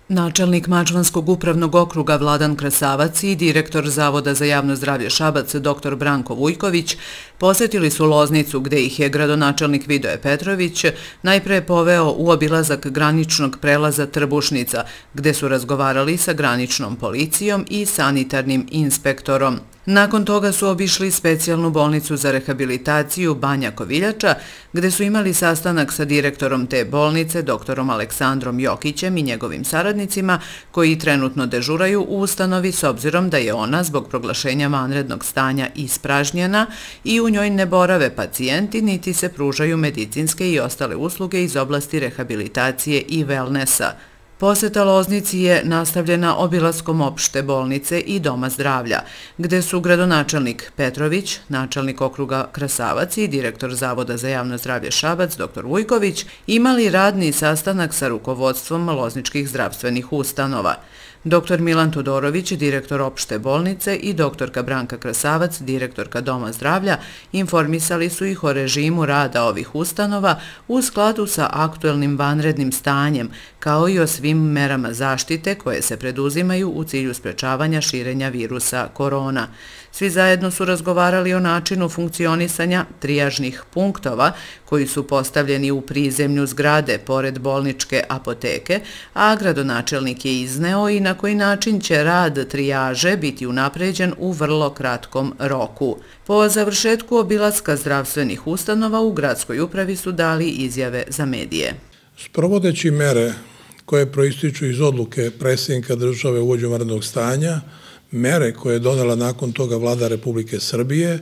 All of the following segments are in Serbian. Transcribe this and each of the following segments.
Načelnik Mačvanskog upravnog okruga Vladan Krasavac i direktor Zavoda za javno zdravlje Šabac dr. Branko Vujković posjetili su Loznicu gde ih je gradonačelnik Vidoje Petrović najpre poveo u obilazak graničnog prelaza Trbušnica gde su razgovarali sa graničnom policijom i sanitarnim inspektorom. Nakon toga su obišli specijalnu bolnicu za rehabilitaciju Banja Koviljača, gde su imali sastanak sa direktorom te bolnice, doktorom Aleksandrom Jokićem i njegovim saradnicima, koji trenutno dežuraju u ustanovi s obzirom da je ona zbog proglašenja vanrednog stanja ispražnjena i u njoj ne borave pacijenti niti se pružaju medicinske i ostale usluge iz oblasti rehabilitacije i wellnessa. Poseta Loznici je nastavljena obilaskom opšte bolnice i doma zdravlja, gde su gradonačelnik Petrović, načelnik okruga Krasavac i direktor Zavoda za javno zdravlje Šabac dr. Vujković imali radni sastanak sa rukovodstvom lozničkih zdravstvenih ustanova. Dr. Milan Todorović, direktor opšte bolnice i doktorka Branka Krasavac, direktorka doma zdravlja, informisali su ih o režimu rada ovih ustanova u skladu sa aktuelnim vanrednim stanjem, kao i o svim merama zaštite koje se preduzimaju u cilju sprečavanja širenja virusa korona. Svi zajedno su razgovarali o načinu funkcionisanja trijažnih punktova koji su postavljeni u prizemlju zgrade pored bolničke apoteke, a gradonačelnik je izneo i na koji način će rad trijaže biti unapređen u vrlo kratkom roku. Po završetku obilaska zdravstvenih ustanova u gradskoj upravi su dali izjave za medije. Sprovodeći mere koje proističu iz odluke predsjednika države u uvođenju vanrednog stanja, mere koje je donela nakon toga Vlada Republike Srbije,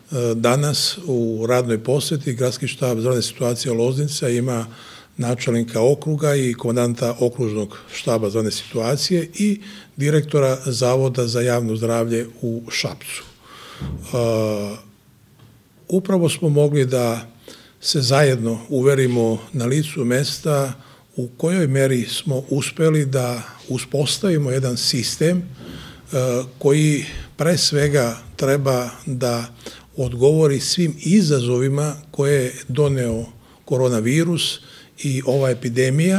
danas u radnoj posjeti Gradski štab za vanredne situacije Loznica ima načelnika okruga i komandanta okružnog štaba za vanredne situacije i direktora Zavoda za javno zdravlje u Šapcu. Upravo smo mogli da se zajedno uverimo na licu mesta u kojoj meri smo uspeli da uspostavimo jedan sistem koji pre svega treba da odgovori svim izazovima koje je doneo koronavirus i ova epidemija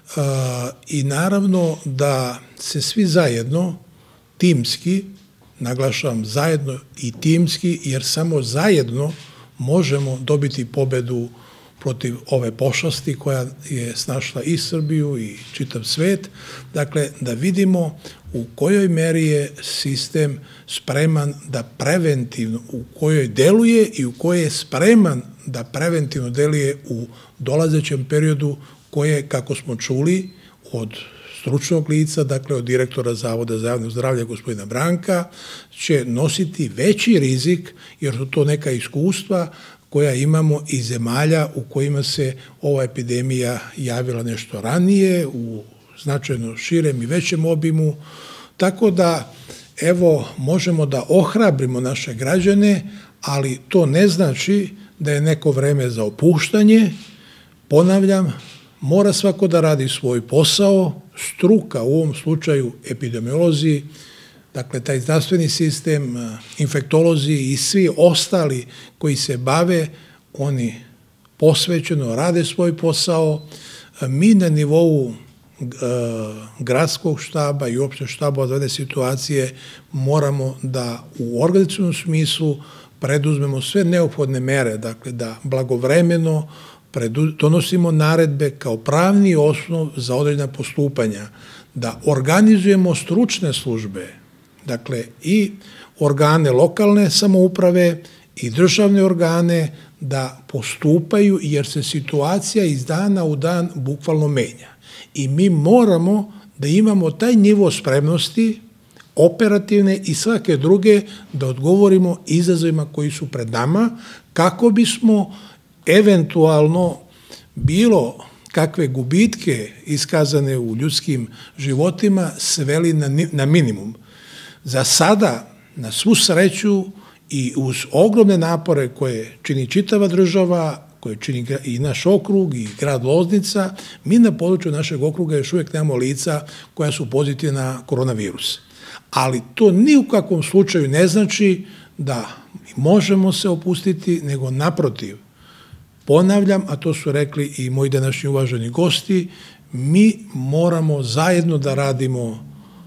i naravno da se svi zajedno timski, naglašavam zajedno i timski, jer samo zajedno možemo dobiti pobedu protiv ove pošasti koja je snašla i Srbiju i čitav svet. Dakle, da vidimo u kojoj meri je sistem spreman da preventivno, u kojoj deluje i u kojoj je spreman da preventivno deluje u dolazećem periodu koje, kako smo čuli, od stručnog lica, dakle od direktora Zavoda za javno zdravlje gospodina Branka, će nositi veći rizik, jer su to neka iskustva koja imamo iz zemalja u kojima se ova epidemija javila nešto ranije, u značajno širem i većem obimu, tako da, evo, možemo da ohrabrimo naše građane, ali to ne znači da je neko vreme za opuštanje. Ponavljam, mora svako da radi svoj posao, struka, u ovom slučaju epidemiolozi, dakle, taj zdravstveni sistem, infektolozi i svi ostali koji se bave, oni posvećeno rade svoj posao. Mi na nivou gradskog štaba i opšte štaba od ove situacije moramo da u organizacionom smislu preduzmemo sve neophodne mere, dakle, da blagovremeno donosimo naredbe kao pravni osnov za određena postupanja, da organizujemo stručne službe, dakle i organe lokalne samouprave i državne organe da postupaju jer se situacija iz dana u dan bukvalno menja. I mi moramo da imamo taj nivo spremnosti, operativne i svake druge, da odgovorimo izazovima koji su pred nama, kako bismo eventualno bilo kakve gubitke iskazane u ljudskim životima sveli na minimum. Za sada, na svu sreću i uz ogromne napore koje čini čitava država, koje čini i naš okrug i grad Loznica, mi na području našeg okruga još uvijek nemamo lica koja su pozitivna na koronavirus. Ali to ni u kakvom slučaju ne znači da možemo se opustiti, nego naprotiv. Ponavljam, a to su rekli i moji današnji uvaženi gosti, mi moramo zajedno da radimo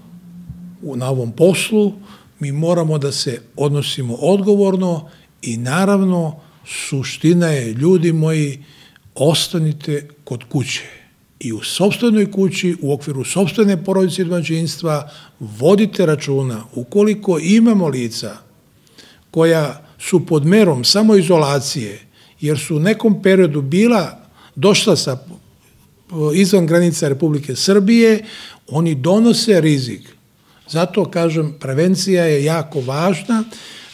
na ovom poslu, mi moramo da se odnosimo odgovorno i naravno suština je, ljudi moji, ostanite kod kuće i u sopstvenoj kući, u okviru sopstvene porodice i domaćinstva vodite računa. Ukoliko imamo lica koja su pod merom samoizolacije, jer su u nekom periodu došla izvan granica Republike Srbije, oni donose rizik. Zato, kažem, prevencija je jako važna.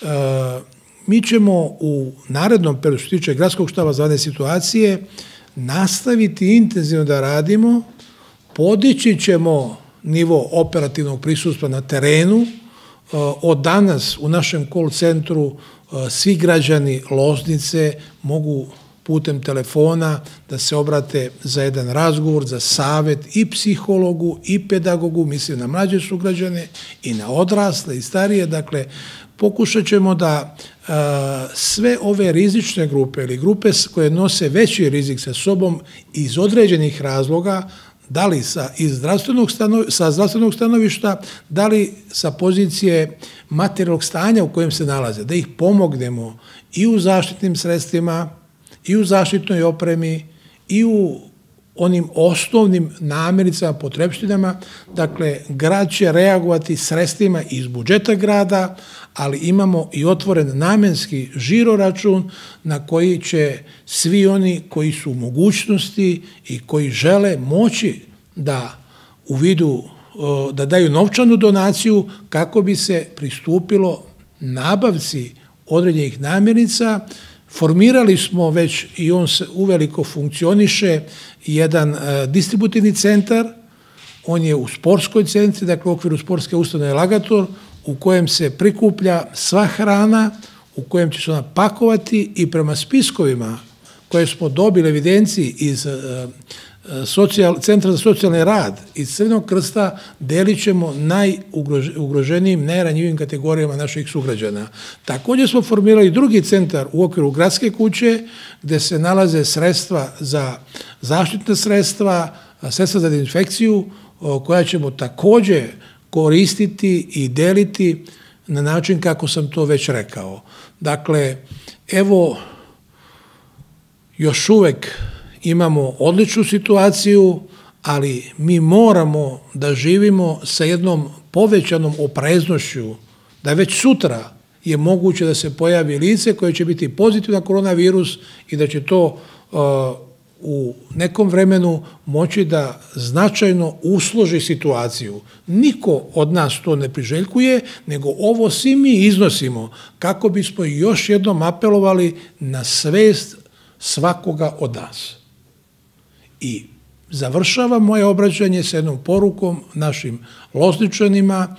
Mi ćemo u narednom periodu, što se tiče Gradskog štaba za vanredne situacije, nastaviti intenzivno da radimo, podići ćemo nivo operativnog prisustva na terenu. Od danas u našem call centru svi građani Loznice mogu putem telefona da se obrate za jedan razgovor, za savet i psihologu i pedagogu, mislim na mlađe sugrađane i na odrasle i starije. Dakle, pokušat ćemo da sve ove rizične grupe ili grupe koje nose veći rizik sa sobom iz određenih razloga, da li sa zdravstvenog stanovišta, da li sa pozicije materijalnog stanja u kojem se nalaze, da ih pomognemo i u zaštitnim sredstvima, i u zaštitnoj opremi, i u onim osnovnim namirnicama, potrepštinama. Dakle, grad će reagovati sredstvima iz budžeta grada, ali imamo i otvoren namenski žiro račun na koji će svi oni koji su u mogućnosti i koji žele moći da u vidu, da daju novčanu donaciju kako bi se pristupilo nabavci određenih namirnica. Formirali smo već, i on se uveliko funkcioniše, jedan distributivni centar. On je u sportskoj centri, dakle u okviru sportske ustanove Lagator, u kojem se prikuplja sva hrana, u kojem će se ona pakovati i prema spiskovima koje smo dobili evidenciji iz Centra za socijalni rad i Crvenog krsta, delit ćemo najugroženijim, najranjivijim kategorijama naših sugrađana. Također smo formirali drugi centar u okviru gradske kuće, gde se nalaze sredstva za zaštitna sredstva, sredstva za dezinfekciju, koja ćemo također koristiti i deliti na način kako sam to već rekao. Dakle, evo, još uvek imamo odličnu situaciju, ali mi moramo da živimo sa jednom povećanom opreznošću, da već sutra je moguće da se pojavi lice koje će biti pozitivno na koronavirus i da će to u nekom vremenu moći da značajno usloži situaciju. Niko od nas to ne priželjkuje, nego ovo svi mi iznosimo kako bismo još jednom apelovali na svest svakoga od nas. I završavam moje obraćanje sa jednom porukom našim Lozničanima.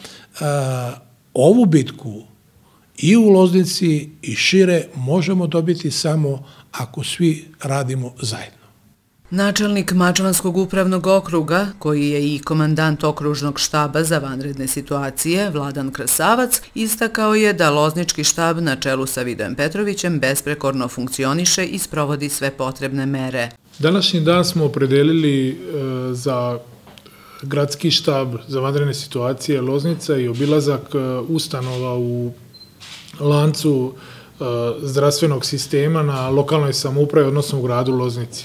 Ovu bitku i u Loznici i šire možemo dobiti samo ako svi radimo zajedno. Načelnik Mačvanskog upravnog okruga, koji je i komandant okružnog štaba za vanredne situacije, Vladan Krasavac, istakao je da Loznički štab na čelu sa Vidojem Petrovićem besprekorno funkcioniše i sprovodi sve potrebne mere. Današnji dan smo opredelili za gradski štab za vanredne situacije Loznica i obilazak ustanova u lancu zdravstvenog sistema na lokalnoj samoupravi, odnosno u gradu Loznici.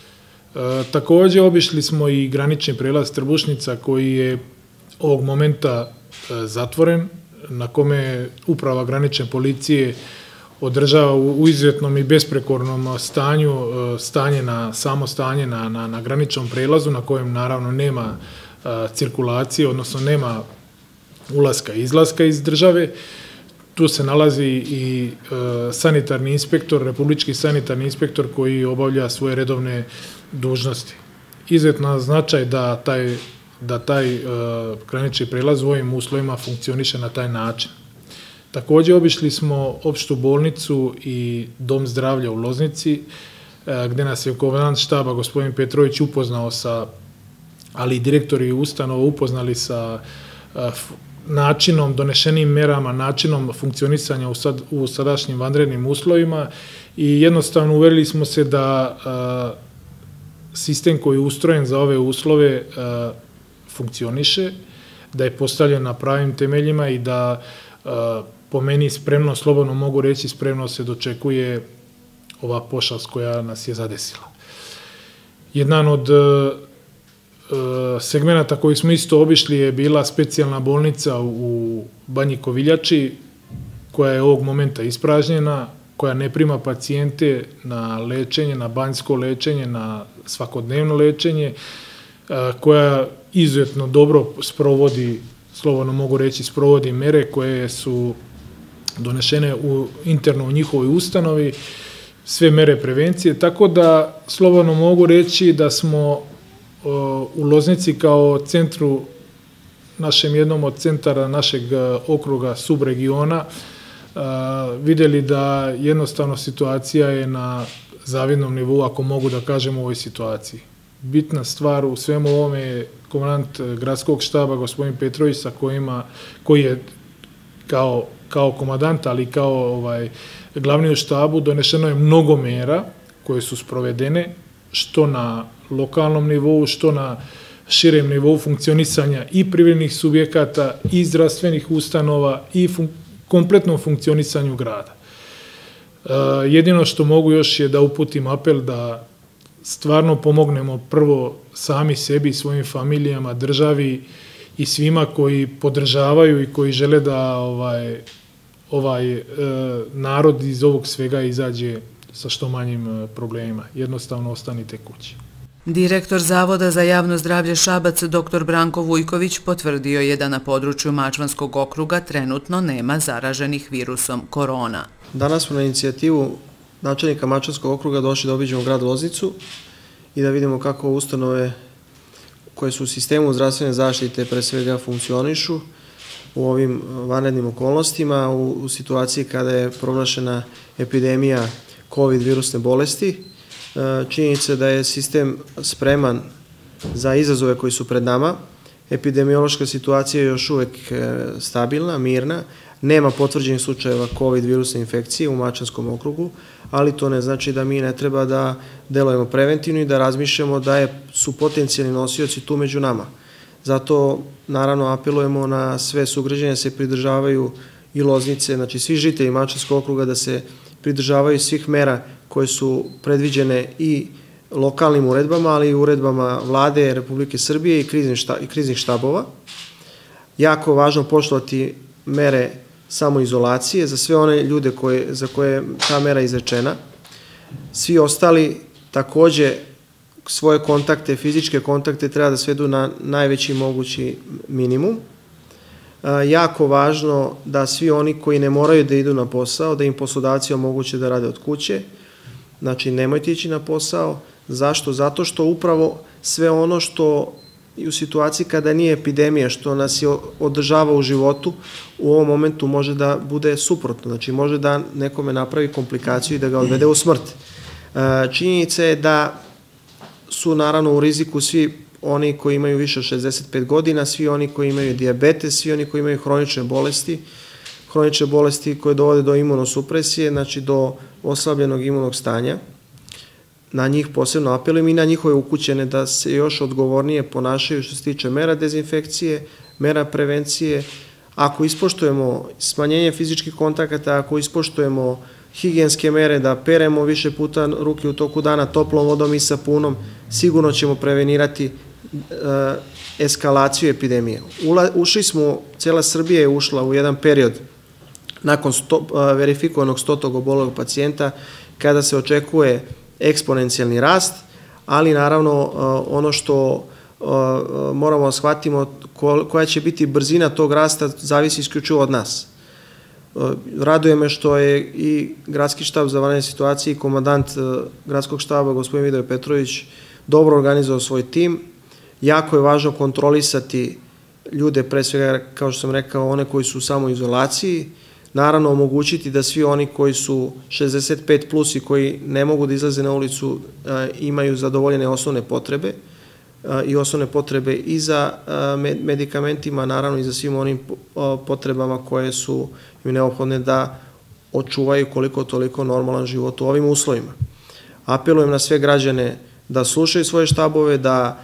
Također obišli smo i granični prelaz Trbušnica koji je ovog momenta zatvoren, na kome uprava granične policije održava u izuzetnom i besprekornom stanju samo stanje na graničnom prelazu, na kojem naravno nema cirkulacije, odnosno nema ulaska i izlaska iz države. Tu se nalazi i sanitarni inspektor, republički sanitarni inspektor koji obavlja svoje redovne dužnosti. Izuzetno značaj da taj granični prelaz u ovim uslovima funkcioniše na taj način. Također obišli smo opštu bolnicu i dom zdravlja u Loznici, gdje nas je komandant štaba gospodin Petrović upoznao ali i direktori ustanova upoznali sa načinom, donešenim merama, načinom funkcionisanja u sadašnjim vanrednim uslovima i jednostavno uverili smo se da sistem koji je ustrojen za ove uslove funkcioniše, da je postavljen na pravim temeljima i da po meni spremno, slobodno mogu reći, spremno se dočekuje ova pošast koja nas je zadesila. Jedan od segmenata koji smo isto obišli je bila specijalna bolnica u Banji Koviljači, koja je ovog momenta ispražnjena, koja ne prima pacijente na lečenje, na banjsko lečenje, na svakodnevno lečenje, koja izuzetno dobro sprovodi, slobodno mogu reći, sprovodi mere koje su donešene interno u njihovoj ustanovi, sve mere prevencije, tako da slobodno mogu reći da smo u Loznici kao centru, jednom od centara našeg okruga, subregiona, vidjeli da jednostavno situacija je na zavidnom nivou, ako mogu da kažem, u ovoj situaciji. Bitna stvar u svemu ovome je komandant gradskog štaba, gospodin Petrović, koji je kao komandant, ali kao glavni u štabu, donešeno je mnogo mera koje su sprovedene, što na lokalnom nivou, što na širem nivou funkcionisanja i privrednih subjekata, i zdravstvenih ustanova, i kompletnom funkcionisanju grada. Jedino što mogu još je da uputim apel da stvarno pomognemo prvo sami sebi, svojim familijama, državi i svima koji podržavaju i koji žele da ovaj narod iz ovog svega izađe sa što manjim problemima. Jednostavno ostanite kući. Direktor Zavoda za javno zdravlje Šabac, dr. Branko Vujković, potvrdio je da na području Mačvanskog okruga trenutno nema zaraženih virusom korona. Danas smo na inicijativu načelnika Mačvanskog okruga došli da obiđemo grad Loznicu i da vidimo kako ustanove koje su u sistemu zdravstvene zaštite pre svega funkcionišu u ovim vanrednim okolnostima, u situaciji kada je proglašena epidemija COVID virusne bolesti. Činjenica da je sistem spreman za izazove koji su pred nama. Epidemiološka situacija je još uvek stabilna, mirna. Nema potvrđenih slučajeva COVID virusne infekcije u Mačvanskom okrugu, ali to ne znači da mi ne treba da delujemo preventivno i da razmišljamo da su potencijalni nosioci tu među nama. Zato, naravno, apelujemo na sve sugrađane da se pridržavaju i Loznice, znači svi žitelji Mačvanskog okruga da se pridržavaju svih mera koje su predviđene i lokalnim uredbama, ali i uredbama Vlade Republike Srbije i kriznih štabova. Jako važno poštovati mere samoizolacije za sve one ljude za koje je ta mera izrečena. Svi ostali takođe svoje kontakte, fizičke kontakte treba da svedu na najveći mogući minimum. Jako važno da svi oni koji ne moraju da idu na posao, da im poslodavci omoguće da rade od kuće. Znači, nemojte ići na posao. Zašto? Zato što upravo sve ono što i u situaciji kada nije epidemija, što nas je održava u životu, u ovom momentu može da bude suprotno. Znači, može da nekome napravi komplikaciju i da ga odvede u smrt. Činjenica je da su naravno u riziku svi oni koji imaju više od 65 godina, svi oni koji imaju dijabetes, svi oni koji imaju hronične bolesti koje dovode do imunosupresije, znači do oslabljenog imunog stanja. Na njih posebno apelujem i na njihove ukućene da se još odgovornije ponašaju što se tiče mera dezinfekcije, mera prevencije. Ako ispoštujemo smanjenje fizičkih kontakata, ako ispoštujemo higijenske mere, da peremo više puta ruke u toku dana toplom vodom i sapunom, sigurno ćemo prevenirati eskalaciju epidemije. Cela Srbija je ušla u jedan period nakon verifikovanog 100. obolelog pacijenta kada se očekuje eksponencijalni rast, ali naravno ono što moramo da shvatimo koja će biti brzina tog rasta zavisi isključivo od nas. Raduje me što je i Gradski štab za vanredne situacije i komandant Gradskog štaba, gospodin Vidoje Petrović, dobro organizovao svoj tim. Jako je važno kontrolisati ljude, pre svega, kao što sam rekao, one koji su u samoizolaciji, naravno omogućiti da svi oni koji su 65 plus i koji ne mogu da izlaze na ulicu imaju zadovoljene osnovne potrebe i za medikamentima, naravno i za svim onim potrebama koje su im neophodne da očuvaju koliko toliko normalan život u ovim uslovima. Apelujem na sve građane da slušaju svoje štabove, da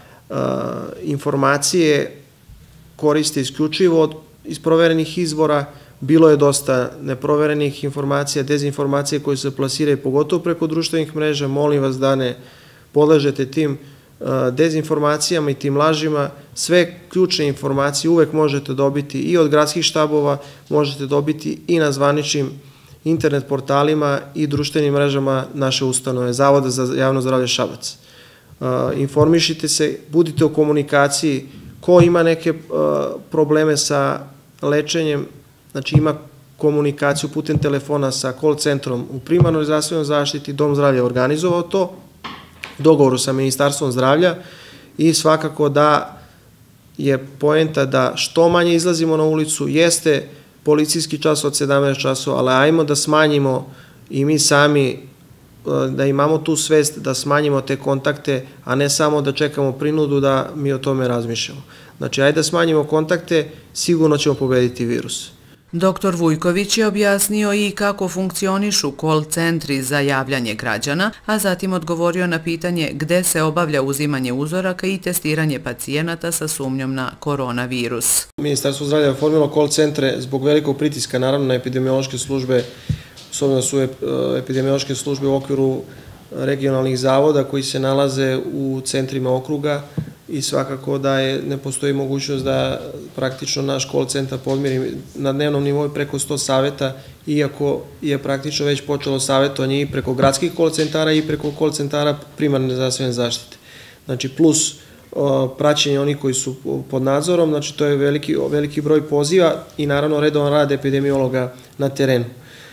informacije koriste isključivo iz proverenih izvora. Bilo je dosta neproverenih informacija, dezinformacije koje se plasiraju pogotovo preko društvenih mreža. Molim vas da ne podležete tim dezinformacijama i tim lažima. Sve ključne informacije uvek možete dobiti i od gradskih štabova, možete dobiti i na zvaničnim internet portalima i društvenim mrežama naše ustanove, Zavoda za javno zdravlje Šabac. Informišite se, budite u komunikaciji, ko ima neke probleme sa lečenjem, znači ima komunikaciju putem telefona sa call centrom u primarnoj zdravstvenoj zaštiti, Dom zdravlja je organizovao to, u dogovoru sa Ministarstvom zdravlja, i svakako da je poenta da što manje izlazimo na ulicu, jeste policijski čas od 17 časova, ali ajmo da smanjimo i mi sami, da imamo tu svest da smanjimo te kontakte, a ne samo da čekamo prinudu da mi o tome razmišljamo. Znači, ajde da smanjimo kontakte, sigurno ćemo pobediti virus. Dr. Vujković je objasnio i kako funkcionišu call centri za javljanje građana, a zatim odgovorio na pitanje gde se obavlja uzimanje uzoraka i testiranje pacijenata sa sumnjom na koronavirus. Ministarstvo zdravlja je formilo call centre zbog velikog pritiska, naravno, na epidemiološke službe, osobno su epidemiološke službe u okviru regionalnih zavoda koji se nalaze u centrima okruga, i svakako da ne postoji mogućnost da praktično naš call centar podmiri na dnevnom nivou preko 100 saveta, iako je praktično već počelo savetovanje i preko gradskih call centara i preko call centara primarne zdravstvene zaštite. Znači, plus praćenje onih koji su pod nadzorom, znači to je veliki broj poziva i naravno redovan rad epidemiologa na terenu.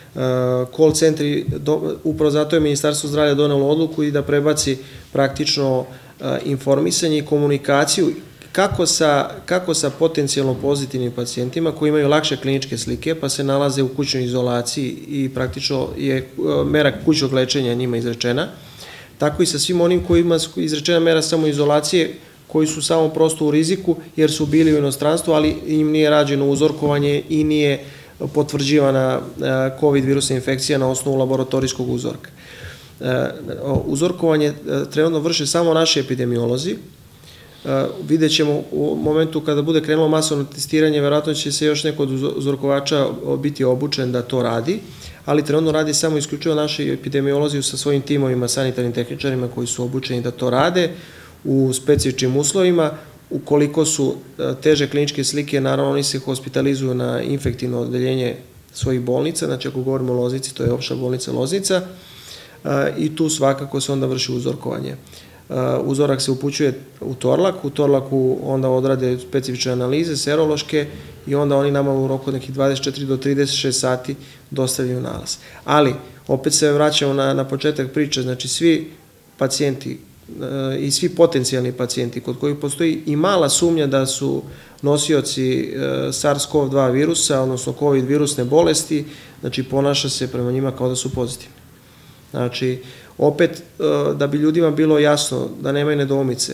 Call centri, upravo zato je Ministarstvo zdravlja donelo odluku i da prebaci praktično informisanje i komunikaciju kako sa potencijalno pozitivnim pacijentima koji imaju lakše kliničke slike pa se nalaze u kućnoj izolaciji i praktično je mera kućnog lečenja njima izrečena, tako i sa svim onim kojima je izrečena mera samoizolacije, koji su samo prosto u riziku jer su bili u inostranstvu, ali im nije rađeno uzorkovanje i nije potvrđivana COVID virusna infekcija na osnovu laboratorijskog uzorka. Uzorkovanje trenutno vrše samo naši epidemiolozi. Vidjet ćemo u momentu kada bude krenulo masovno testiranje, verovatno će se još neko od uzorkovača biti obučen da to radi, ali trenutno radi samo isključivo naši epidemiolozi sa svojim timovima, sanitarnim tehničarima koji su obučeni da to rade u specifičnim uslovima. Ukoliko su teže kliničke slike, naravno oni se hospitalizuju na infektivno odeljenje svojih bolnica, znači ako govorimo o Loznici, to je Opšta bolnica Loznica, i tu svakako se onda vrši uzorkovanje. Uzorak se upućuje u Torlak, u Torlaku onda odrade specifične analize, serološke, i onda oni nama u roku nekih 24 do 36 sati dostavljaju nalaz. Ali, opet se vraćamo na početak priče, znači svi pacijenti i svi potencijalni pacijenti kod kojih postoji i mala sumnja da su nosioci SARS-CoV-2 virusa, odnosno COVID virusne bolesti, znači ponaša se prema njima kao da su pozitivni. Znači, opet, da bi ljudima bilo jasno, da nemaju nedoumice,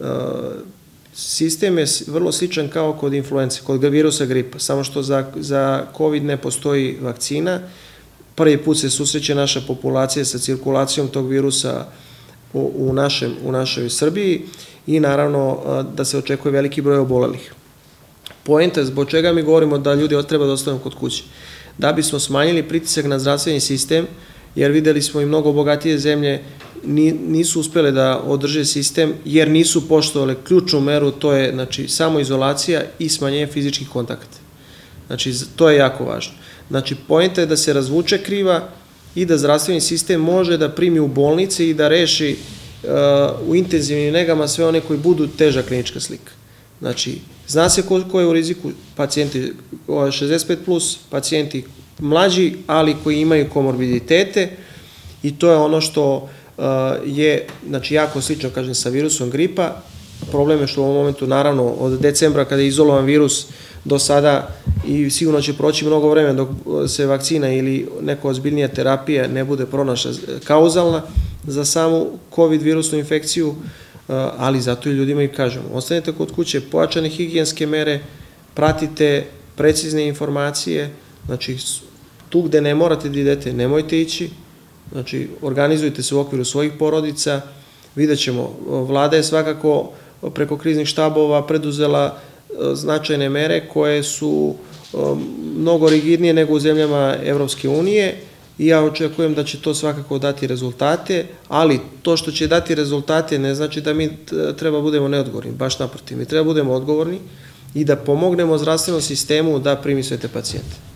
sistem je vrlo sličan kao kod influence, kod virusa gripa, samo što za COVID ne postoji vakcina. Prvi put se susreće naša populacija sa cirkulacijom tog virusa u našoj Srbiji i naravno da se očekuje veliki broj obolelih. Poenta je zbog čega mi govorimo da ljudi treba da ostanu kod kuće. Da bismo smanjili pritisak na zdravstveni sistem, jer videli smo i mnogo bogatije zemlje nisu uspele da održe sistem jer nisu poštovale ključnu meru, to je znači samoizolacija i smanjenje fizičkih kontakata. Znači to je jako važno. Znači poenta je da se razvuče kriva i da zdravstveni sistem može da primi u bolnice i da reši u intenzivnim negama sve one koji budu teža klinička slika. Znači, zna se ko je u riziku, pacijenti 65+, pacijenti mlađi, ali koji imaju komorbiditete, i to je ono što je jako slično, kažem, sa virusom gripa. Problem je što u ovom momentu, naravno, od decembra kada je izolovan virus do sada, i sigurno će proći mnogo vremena dok se vakcina ili neka ozbiljnija terapija ne bude pronašla kauzalna za samu COVID virusnu infekciju, ali zato i ljudima i kažemo, ostanete kod kuće, pojačane higijenske mere, pratite precizne informacije, znači tu gde ne morate da idete, nemojte ići, znači organizujte se u okviru svojih porodica Vidjet ćemo. Vlada je svakako preko kriznih štabova preduzela značajne mere koje su mnogo rigidnije nego u zemljama Evropske unije i ja očekujem da će to svakako dati rezultate, ali to što će dati rezultate ne znači da mi treba budemo neodgovorni, baš naprotiv. Mi treba budemo odgovorni i da pomognemo zdravstvenom sistemu da primi sve te pacijente.